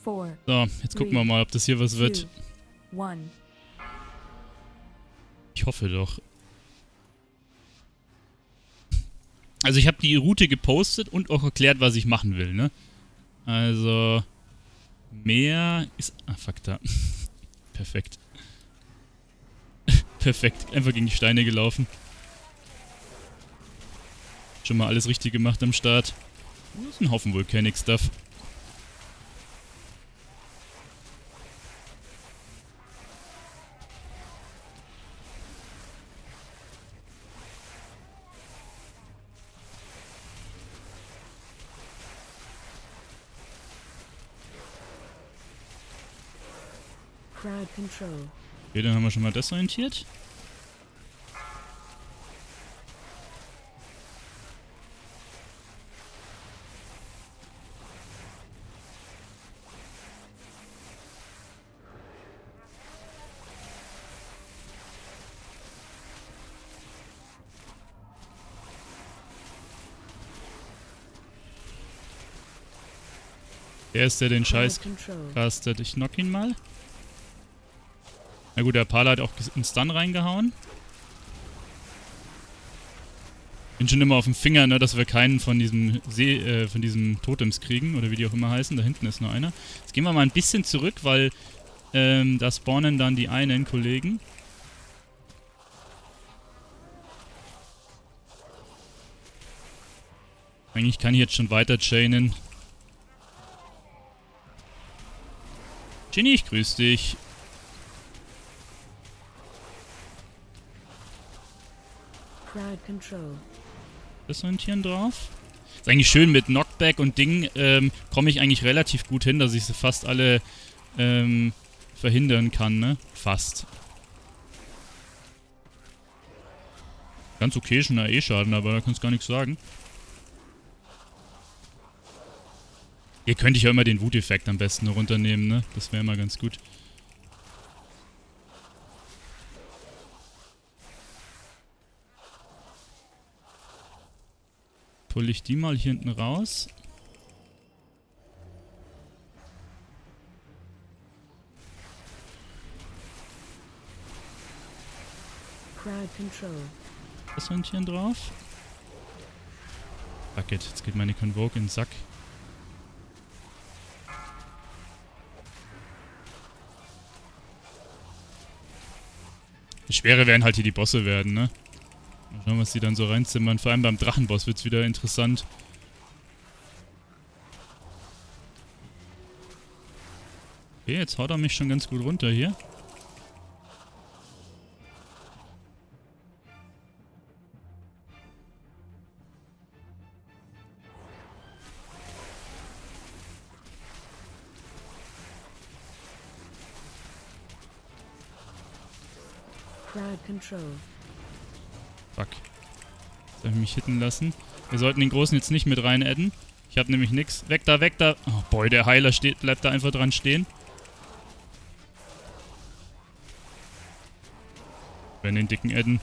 4, So, jetzt gucken wir mal, ob das hier was wird. 2, 1. Ich hoffe doch. Also ich habe die Route gepostet und auch erklärt, was ich machen will, ne? Also mehr ist... Ah, fuck, da. Perfekt. Perfekt. Einfach gegen die Steine gelaufen. Schon mal alles richtig gemacht am Start. Das ist ein Haufen Volcanic Stuff. Crowd control. Okay, dann haben wir schon mal das orientiert. Wer ist der den Scheiß castet? Ich knock ihn mal. Na gut, der Pala hat auch einen Stun reingehauen. Bin schon immer auf dem Finger, ne, dass wir keinen von diesem von diesem Totems kriegen, oder wie die auch immer heißen. Da hinten ist nur einer. Jetzt gehen wir mal ein bisschen zurück, weil da spawnen dann die einen Kollegen. Eigentlich kann ich jetzt schon weiter chainen. Ginny, ich grüß dich. Das orientieren drauf. Ist eigentlich schön mit Knockback und Ding, komme ich eigentlich relativ gut hin, dass ich sie fast alle verhindern kann, ne? Fast. Ganz okay, schon AE-Schaden, aber da kannst du gar nichts sagen. Hier könnte ich ja immer den Wuteffekt am besten runternehmen, ne? Das wäre immer ganz gut. Pull ich die mal hier hinten raus. Das Hündchen drauf. Fuck it, jetzt geht meine Convoke in den Sack. Das Schwere werden halt hier die Bosse werden, ne? Mal schauen, was die dann so reinzimmern. Vor allem beim Drachenboss wird es wieder interessant. Okay, jetzt haut er mich schon ganz gut runter hier. Fuck. Jetzt habe ich mich hitten lassen. Wir sollten den Großen jetzt nicht mit rein adden. Ich habe nämlich nix. Weg da, weg da. Oh boy, der Heiler bleibt da einfach dran stehen. Wir werden den dicken adden.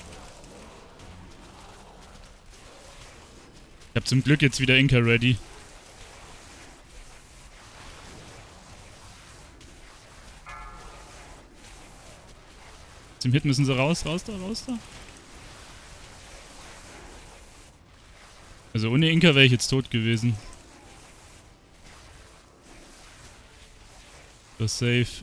Ich habe zum Glück jetzt wieder Inka ready. Zum Hit müssen sie raus, raus da, raus da. Also ohne Inka wäre ich jetzt tot gewesen. Das ist safe.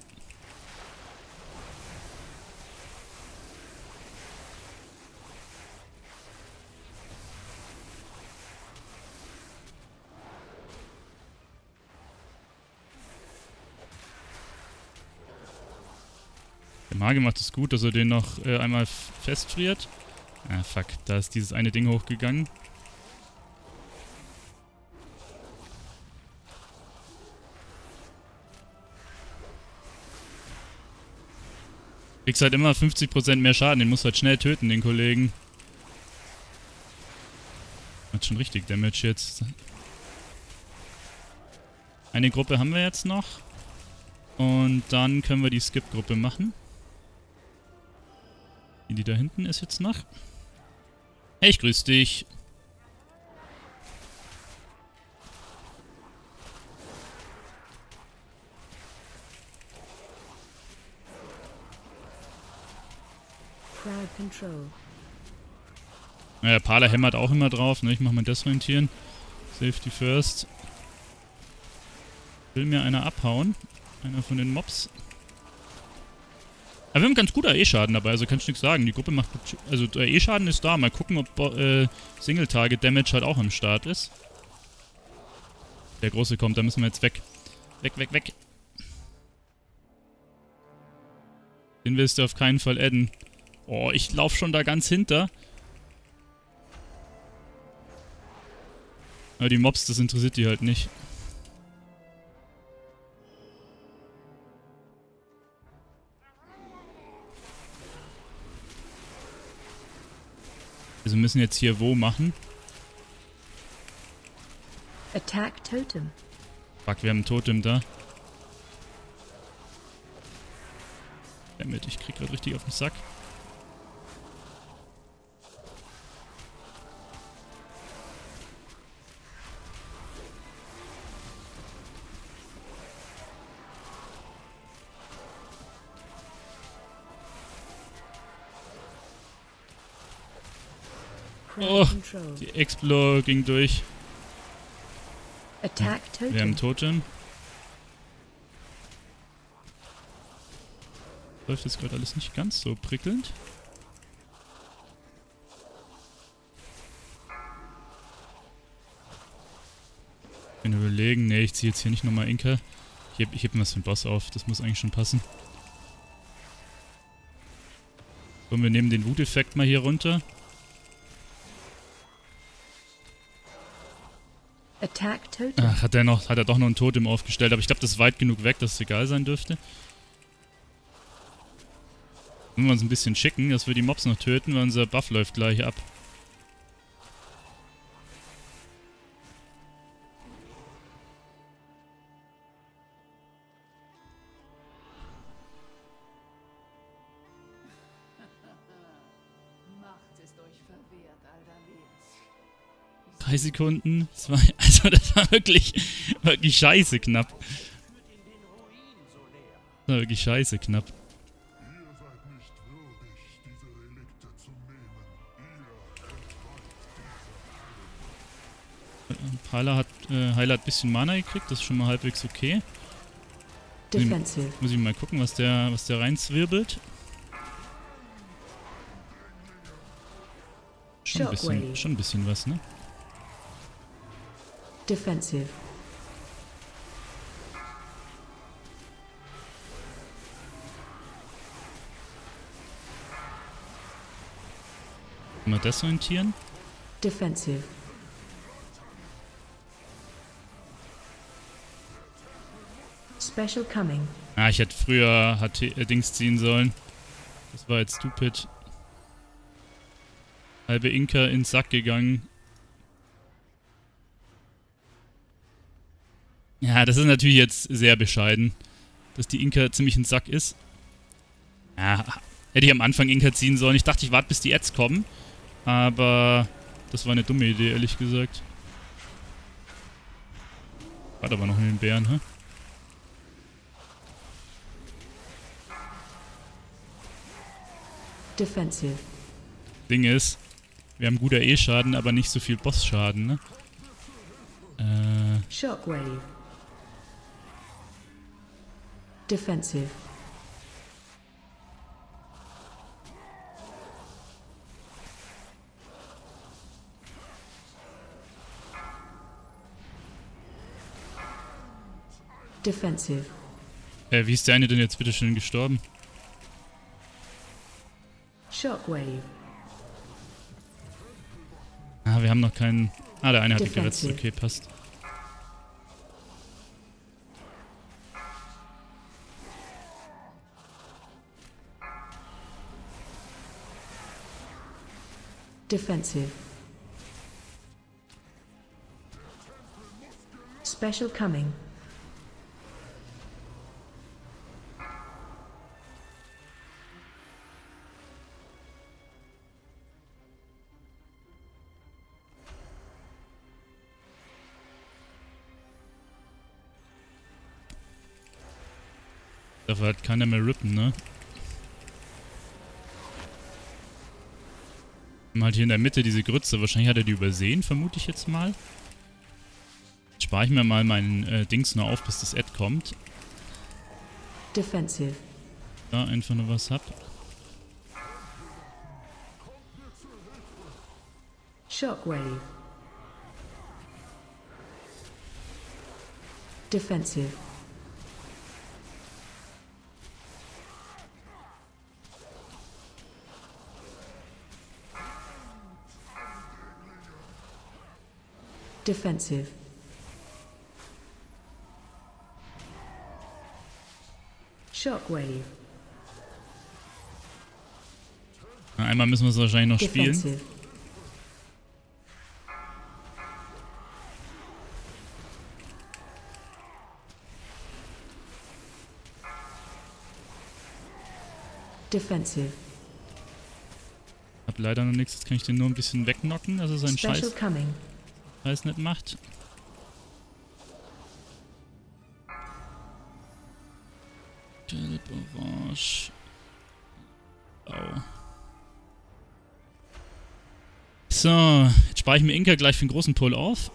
Der Mage macht es gut, dass er den noch einmal festfriert. Ah, fuck. Da ist dieses eine Ding hochgegangen. Kriegst halt immer 50% mehr Schaden. Den musst du halt schnell töten, den Kollegen. Hat schon richtig Damage jetzt. Eine Gruppe haben wir jetzt noch. Und dann können wir die Skip-Gruppe machen. Die da hinten ist jetzt noch. Hey, ich grüß dich. Crowd control. Naja, Pala hämmert auch immer drauf, ne? Ich mach mal desorientieren. Safety first. Will mir einer abhauen. Einer von den Mobs. Aber wir haben ganz gut AE-Schaden dabei, also kann ich nichts sagen. Die Gruppe macht gut. Also der AE-Schaden ist da. Mal gucken, ob Single-Target-Damage halt auch am Start ist. Der Große kommt, da müssen wir jetzt weg. Weg, weg, weg. Den willst du auf keinen Fall adden. Oh, ich lauf schon da ganz hinter. Aber die Mobs, das interessiert die halt nicht. Also müssen jetzt hier wo machen? Attack totem. Fuck, wir haben ein Totem da. Damit, ich krieg grad richtig auf den Sack. Crowd Oh, control. die Explo ging durch. Attack Wir haben totem. Totem. Läuft jetzt gerade alles nicht ganz so prickelnd. Ich bin überlegen, ne, ich ziehe jetzt hier nicht nochmal Inka. Ich heb mir was für den Boss auf, das muss eigentlich schon passen. Komm, wir nehmen den Wuteffekt mal hier runter. Attack totem. Ach, hat er doch noch ein Totem aufgestellt, aber ich glaube, das ist weit genug weg, dass es egal sein dürfte. Wenn wir uns ein bisschen schicken, dass wir die Mobs noch töten, weil unser Buff läuft gleich ab. Macht ist euch verwehrt, Aldaliers. 3 Sekunden, 2, also das war wirklich scheiße knapp. Das war wirklich scheiße knapp. Ihr seid nicht würdig, diese Relikte zu nehmen. Heiler hat ein bisschen Mana gekriegt, das ist schon mal halbwegs okay. Defensive. Muss ich mal gucken, was der reinzwirbelt. Shockwave. Schon ein bisschen was, ne? Defensive. Mal desorientieren. Defensive. Special coming. Ah, ich hätte früher Dings ziehen sollen. Das war jetzt stupid. Halbe Inka ins Sack gegangen. Ja, das ist natürlich jetzt sehr bescheiden, dass die Inka ziemlich ins Sack ist. Ja, hätte ich am Anfang Inka ziehen sollen. Ich dachte, ich warte, bis die Ads kommen. Aber das war eine dumme Idee, ehrlich gesagt. Warte aber noch in den Bären, hä? Defensive. Ding ist, wir haben guter E-Schaden, aber nicht so viel Boss-Schaden, ne? Shockwave. Defensive. Defensive. Wie ist der eine denn jetzt bitte schön gestorben? Shockwave. Ah, wir haben noch keinen... Ah, der eine hat gerettet. Defensive. Okay, passt. Defensive. Special coming. Dafür hat keiner mehr rippen, ne? Halt hier in der Mitte diese Grütze. Wahrscheinlich hat er die übersehen, vermute ich jetzt mal. Jetzt spare ich mir mal meinen Dings nur auf, bis das Ad kommt. Defensive. Da einfach nur was hab. Shockwave. Defensive. Defensive. Shockwave. Na, einmal müssen wir es wahrscheinlich noch spielen. Defensive. Defensive. Hab leider noch nichts, jetzt kann ich den nur ein bisschen wegknocken, dass er seinen Special Scheiß coming. nicht macht. Gelb, orange. Blau. So, jetzt spare ich mir Inka gleich für den großen Pull auf.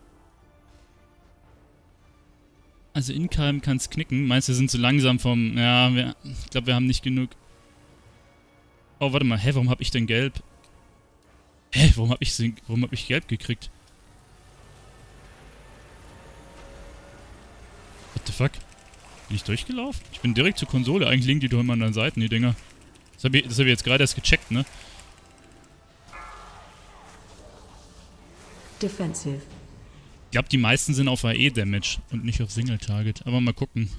Also Inkheim kann es knicken. Meinst du, wir sind zu langsam vom... Ja, ich glaube, wir haben nicht genug... Oh, warte mal. Hä, warum habe ich denn gelb? Hä, warum hab ich gelb gekriegt? What the fuck? Bin ich durchgelaufen? Ich bin direkt zur Konsole. Eigentlich liegen die doch immer an den Seiten, die Dinger. Das hab ich jetzt gerade erst gecheckt, ne? Defensive. Ich glaube, die meisten sind auf AE-Damage und nicht auf Single-Target. Aber mal gucken.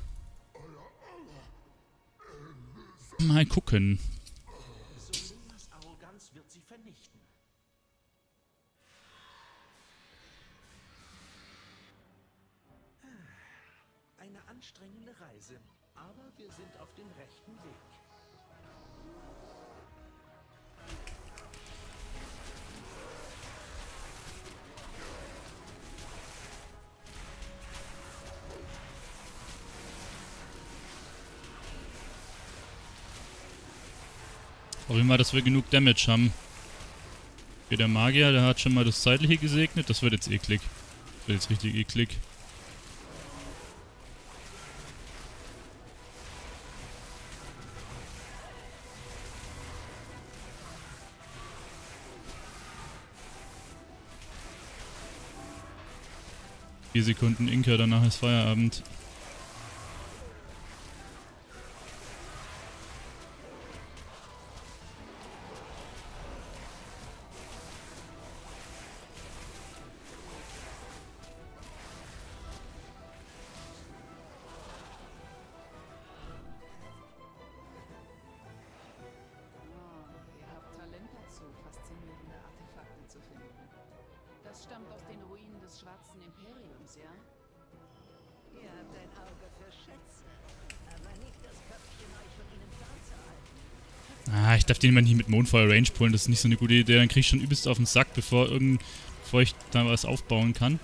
Mal gucken. Solunas Arroganz wird sie vernichten. Eine anstrengende Reise, aber wir sind auf dem rechten Weg. Auch immer, dass wir genug Damage haben. Hier der Magier, der hat schon mal das Zeitliche gesegnet. Das wird jetzt eklig. Das wird jetzt richtig eklig. Vier Sekunden Inka, danach ist Feierabend. Ihr habt Talent dazu, faszinierende Artefakte zu finden. Das stammt aus den Ruinen des Schwarzen Imperiums, ja? Ihr habt ein Auge für Schätze, aber nicht das Köpfchen, euch von ihnen fernzuhalten. Ah, ich darf den immer nicht mit Mondfeuer Range pullen, das ist nicht so eine gute Idee. Dann krieg ich schon übelst auf den Sack, bevor ich da was aufbauen kann.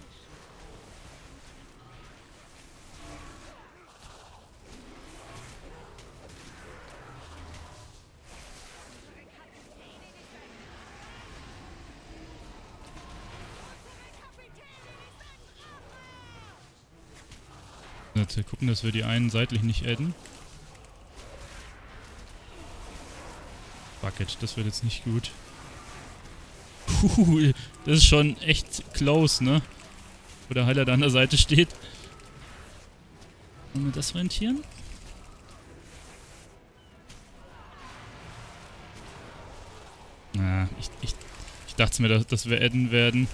Jetzt gucken, dass wir die einen seitlich nicht adden. Bucket, das wird jetzt nicht gut. Puh, das ist schon echt close, ne? Wo der Heiler da an der Seite steht. Wollen wir das rentieren? Na, ich dachte mir, dass wir adden werden.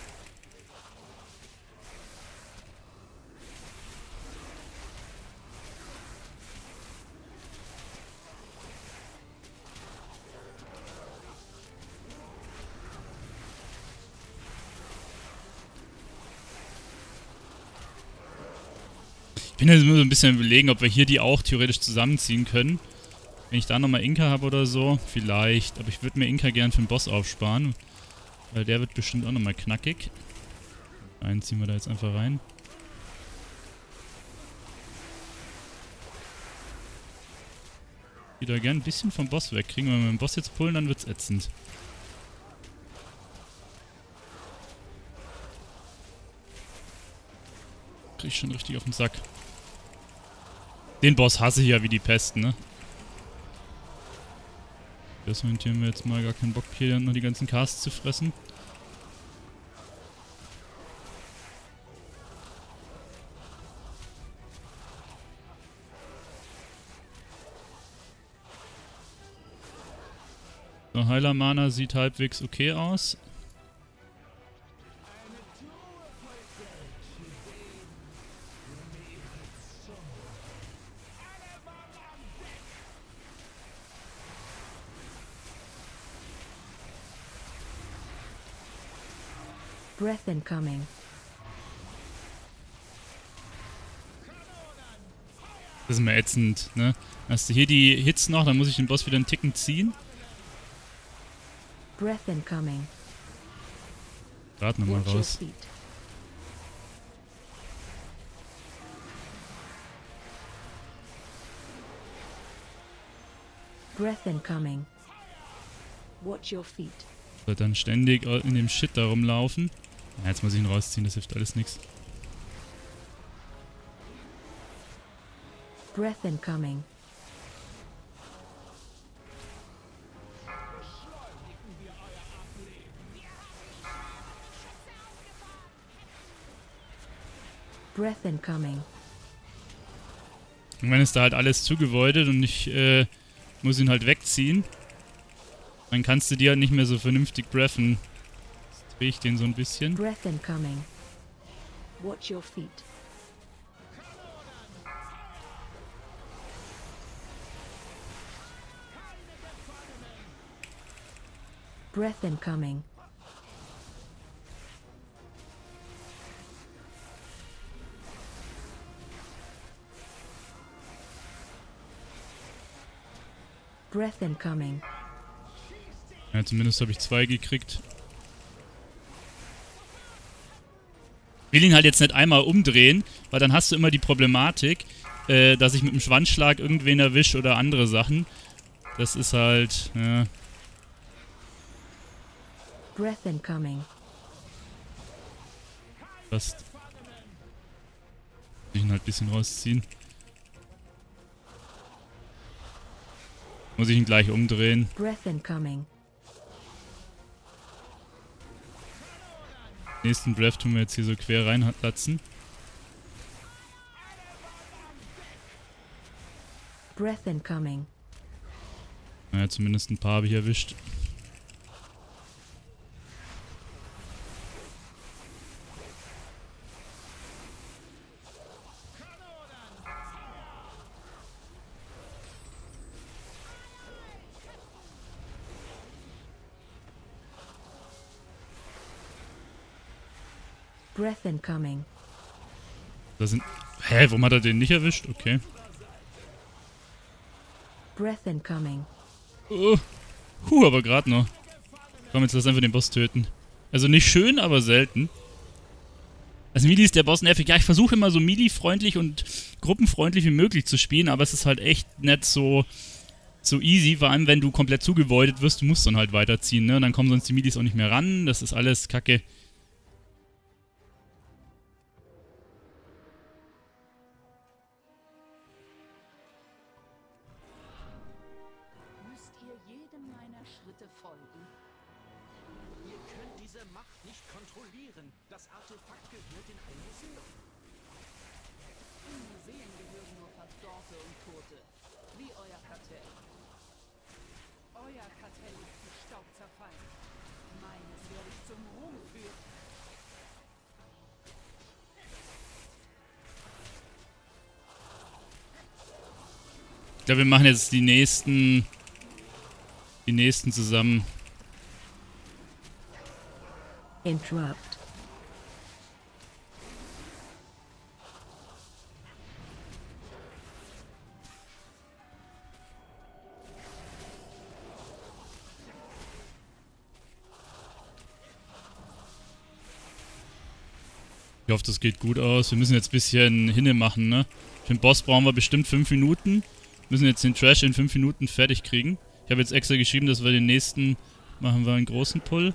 Ich bin jetzt nur so ein bisschen überlegen, ob wir hier die auch theoretisch zusammenziehen können. Wenn ich da nochmal Inka habe oder so, vielleicht. Aber ich würde mir Inka gern für den Boss aufsparen. Weil der wird bestimmt auch nochmal knackig. Einen ziehen wir da jetzt einfach rein. Wieder gern ein bisschen vom Boss wegkriegen. Wenn wir den Boss jetzt pullen, dann wird's ätzend. krieg ich schon richtig auf den Sack. Den Boss hasse ich ja wie die Pest, ne? Das orientieren wir jetzt mal, gar keinen Bock hier noch die ganzen Casts zu fressen. So, Heiler-Mana sieht halbwegs okay aus. Breath incoming. Das ist immer ätzend, ne? Hast du hier die Hits noch, dann muss ich den Boss wieder einen Ticken ziehen. Breath incoming. Gerade nochmal Watch your raus. feet. Breath incoming. Watch your feet. Wird dann ständig in dem Shit da rumlaufen. Ja, jetzt muss ich ihn rausziehen, das hilft alles nichts. Breath incoming. Breath incoming. Irgendwann ist da halt alles zugevoidet und ich muss ihn halt wegziehen. Dann kannst du dir halt nicht mehr so vernünftig breathen. Jetzt drehe ich den so ein bisschen. Breath incoming. Watch your feet. Breath incoming. Breath incoming. Ja, zumindest habe ich 2 gekriegt. Ich will ihn halt jetzt nicht einmal umdrehen, weil dann hast du immer die Problematik, dass ich mit dem Schwanzschlag irgendwen erwische oder andere Sachen. Das ist halt, ja. Breath incoming. Fast. Muss ich ihn halt ein bisschen rausziehen. Muss ich ihn gleich umdrehen. Breath incoming. Nächsten Breath tun wir jetzt hier so quer reinlatzen. Breath incoming. Naja, zumindest ein paar habe ich erwischt. Breath incoming. Da sind... Hä, warum hat er den nicht erwischt? Okay. Breath incoming. Oh. Aber gerade noch. Komm, jetzt lass einfach den Boss töten. Also nicht schön, aber selten. Also Melee ist der Boss nervig. Ja, ich versuche immer so Melee-freundlich und gruppenfreundlich wie möglich zu spielen, aber es ist halt echt nicht so easy, vor allem wenn du komplett zugevoidet wirst, du musst dann halt weiterziehen, ne? Und dann kommen sonst die Melees auch nicht mehr ran, das ist alles kacke. Müsst ihr jedem meiner Schritte folgen? Ihr könnt diese Macht nicht kontrollieren. Das Artefakt gehört in ein Museum. In Museen gehören nur Verdorrte und Tote. Wie euer Kartell. Euer Kartell ist zu Staub zerfallen. Meines werde ich zum Ruhm führen. Ich glaube, wir machen jetzt die nächsten zusammen. Interrupt. Ich hoffe, das geht gut aus. Wir müssen jetzt ein bisschen hinne machen, ne? Für den Boss brauchen wir bestimmt 5 Minuten. Wir müssen jetzt den Trash in 5 Minuten fertig kriegen. Ich habe jetzt extra geschrieben, dass wir den nächsten machen wir einen großen Pull.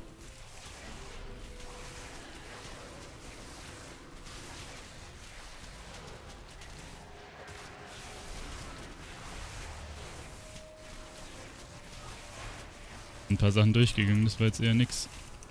Ein paar Sachen durchgegangen, das war jetzt eher nix.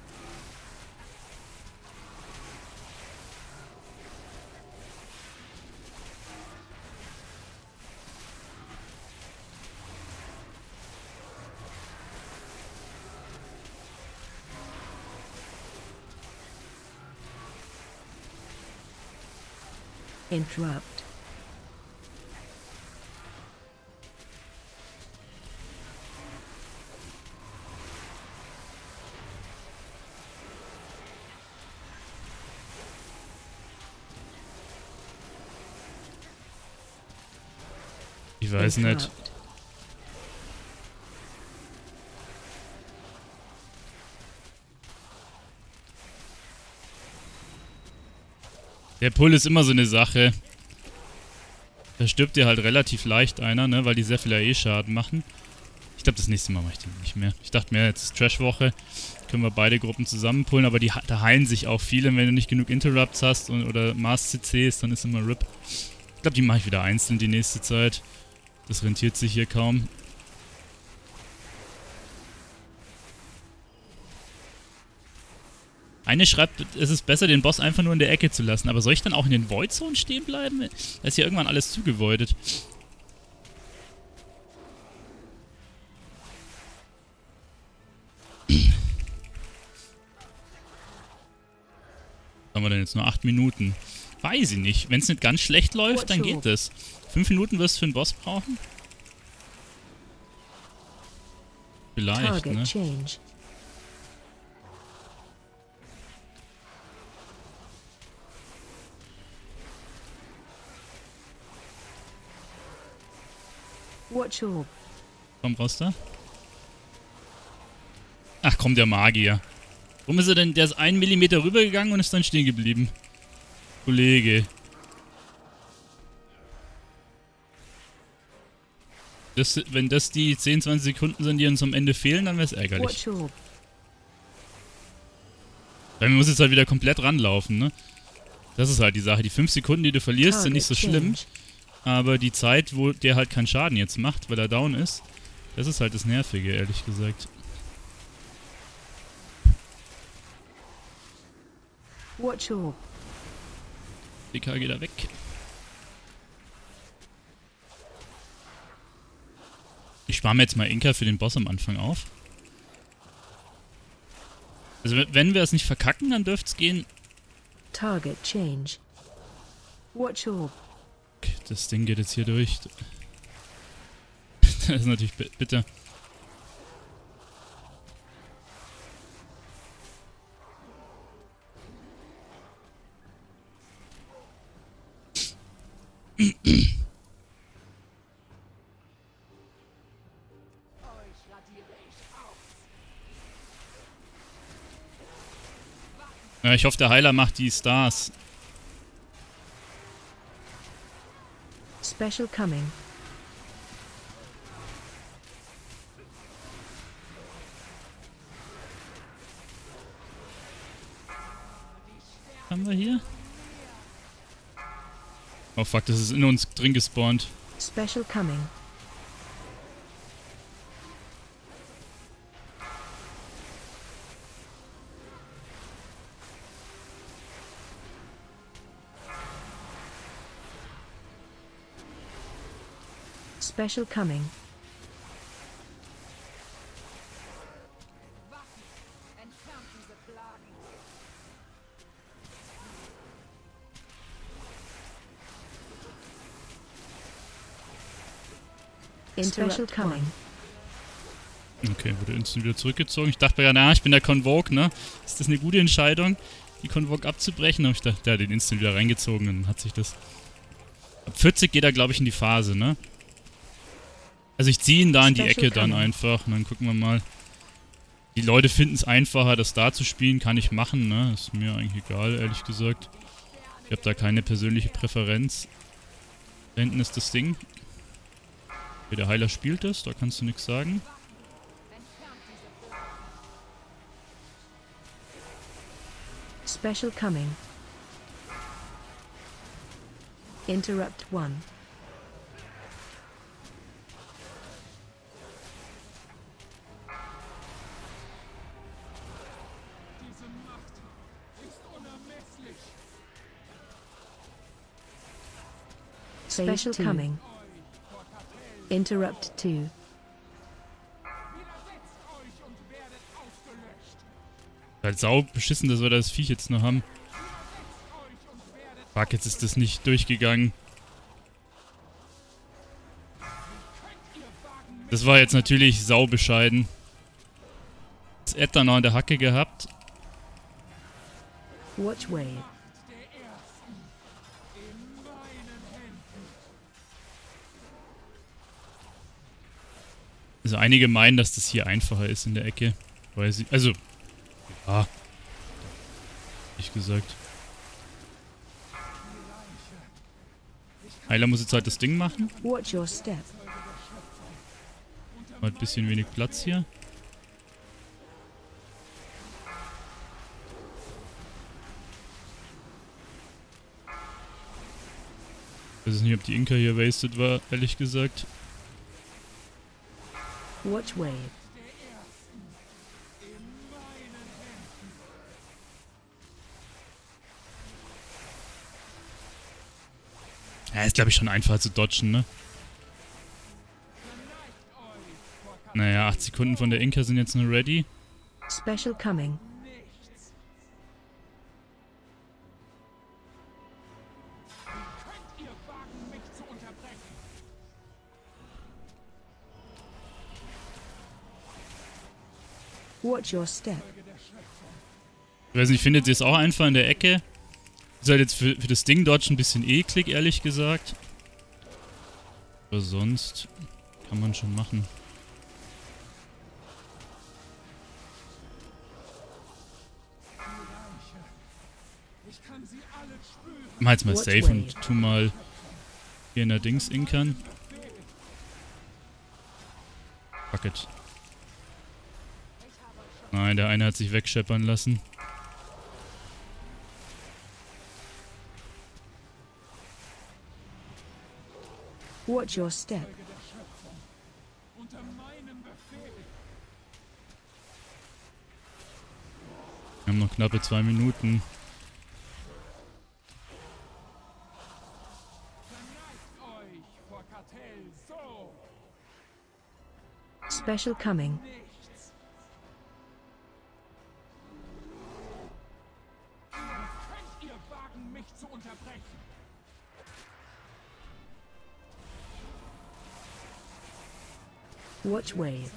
Interrupt. Ich weiß nicht. Interrupt. Der Pull ist immer so eine Sache. Da stirbt dir halt relativ leicht einer, ne, weil die sehr viel AE-Schaden machen. Ich glaube, das nächste Mal mache ich den nicht mehr. Ich dachte mir, jetzt ist Trash-Woche, können wir beide Gruppen zusammenpullen, aber da heilen sich auch viele. Wenn du nicht genug Interrupts hast oder Mars-CCs, dann ist immer RIP. Ich glaube, die mache ich wieder einzeln die nächste Zeit. Das rentiert sich hier kaum. Eine schreibt, es ist besser, den Boss einfach nur in der Ecke zu lassen. Aber soll ich dann auch in den Void Zone stehen bleiben? Da ist ja irgendwann alles zugevoidet. Was haben wir denn jetzt? Nur 8 Minuten. Weiß ich nicht. Wenn es nicht ganz schlecht läuft, dann geht das. 5 Minuten wirst du für einen Boss brauchen? Vielleicht, Target ne? change. Watch Orb. Komm raus da. Ach komm, der Magier. Warum ist er denn? Der ist 1 Millimeter rübergegangen und ist dann stehen geblieben. Kollege. Wenn das die 10, 20 Sekunden sind, die uns am Ende fehlen, dann wäre es ärgerlich. Watch Orb. Weil man muss jetzt halt wieder komplett ranlaufen, ne? Das ist halt die Sache. Die 5 Sekunden, die du verlierst, sind nicht so schlimm. Aber die Zeit, wo der halt keinen Schaden jetzt macht, weil er down ist, das ist halt das Nervige, ehrlich gesagt. Watch Orb. DK geht da weg. Ich spare mir jetzt mal Inka für den Boss am Anfang auf. Also wenn wir es nicht verkacken, dann dürfte es gehen. Target change. Watch Orb. Okay, das Ding geht jetzt hier durch. Das ist natürlich bitter. Ja, ich hoffe, der Heiler macht die Stars. Special coming. Haben wir hier? Oh fuck, das ist in uns drin gespawnt. Special coming. Special coming. Entfernt diese Plagen. Special coming. Okay, wurde instant wieder zurückgezogen. Ich dachte mir ja, ich bin der Convoke, ne? Ist das eine gute Entscheidung, die Convoke abzubrechen? Aber ich dachte, der hat den instant wieder reingezogen und hat sich das... Ab 40 geht er, glaube ich, in die Phase, ne? Also ich ziehe ihn da in die Ecke dann einfach und dann gucken wir mal. Die Leute finden es einfacher, das da zu spielen, kann ich machen, ne? Ist mir eigentlich egal, ehrlich gesagt. Ich habe da keine persönliche Präferenz. Da hinten ist das Ding. Okay, der Heiler spielt es, da kannst du nichts sagen. Special coming. Interrupt 1. Special coming. Interrupt 2. Halt sau beschissen, dass wir das Viech jetzt noch haben. Fuck, jetzt ist das nicht durchgegangen. Das war jetzt natürlich sau bescheiden. Das Ed dann noch an der Hacke gehabt. Watch wave. Also einige meinen, dass das hier einfacher ist in der Ecke. Weil sie, also, ja. Ich gesagt. Heiler muss jetzt halt das Ding machen. Watch your step. Hat ein bisschen wenig Platz hier. Ich weiß nicht, ob die Inka hier wasted war, ehrlich gesagt. Watch wave. Ja, ist glaube ich schon einfacher zu dodgen, ne? Naja, 8 Sekunden von der Inka sind jetzt nur ready. Special coming. Watch your step. Ich weiß nicht, findet ihr es auch einfach in der Ecke? Ist halt jetzt für das Ding dodgen ein bisschen eklig, ehrlich gesagt. Aber sonst kann man schon machen. Mach jetzt mal safe und tu mal hier in der Dings inkern. Fuck it. Nein, der eine hat sich wegscheppern lassen. Watch your step. Wir haben noch knappe 2 Minuten. Special coming. Watch wave.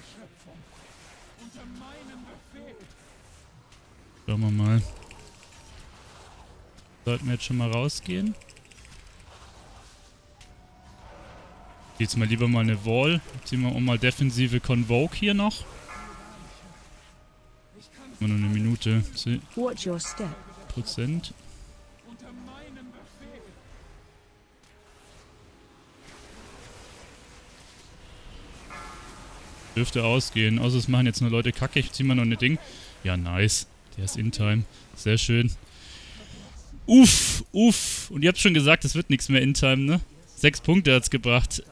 Schauen wir mal. Sollten wir jetzt schon mal rausgehen? Jetzt mal lieber mal eine Wall. Ziehen wir auch mal defensive Convoke hier noch. Immer nur eine Minute. Watch your step. Prozent. Dürfte ausgehen. Außer es machen jetzt nur Leute kacke. Ich zieh mal noch ein Ding. Ja, nice. Der ist in Time. Sehr schön. Uff, uff. Und ihr habt schon gesagt, es wird nichts mehr in Time, ne? 6 Punkte hat's gebracht.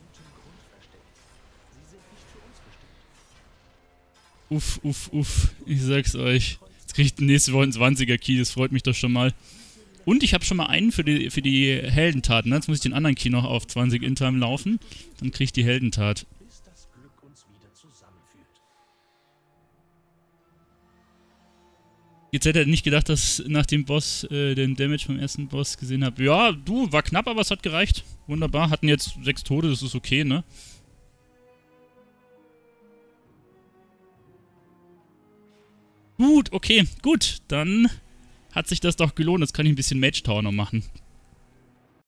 Uff, uff, uff. Ich sag's euch. Jetzt krieg ich nächste Woche einen 20er Key. Das freut mich doch schon mal. Und ich habe schon mal einen für die Heldentat, ne? Jetzt muss ich den anderen Key noch auf 20 in Time laufen. Dann krieg ich die Heldentat. Jetzt hätte er nicht gedacht, dass nach dem Boss, den Damage vom ersten Boss gesehen habe. Ja, du, war knapp, aber es hat gereicht. Wunderbar. Hatten jetzt 6 Tode, das ist okay, ne? Gut, okay, gut. Dann hat sich das doch gelohnt. Jetzt kann ich ein bisschen Mage Tower noch machen.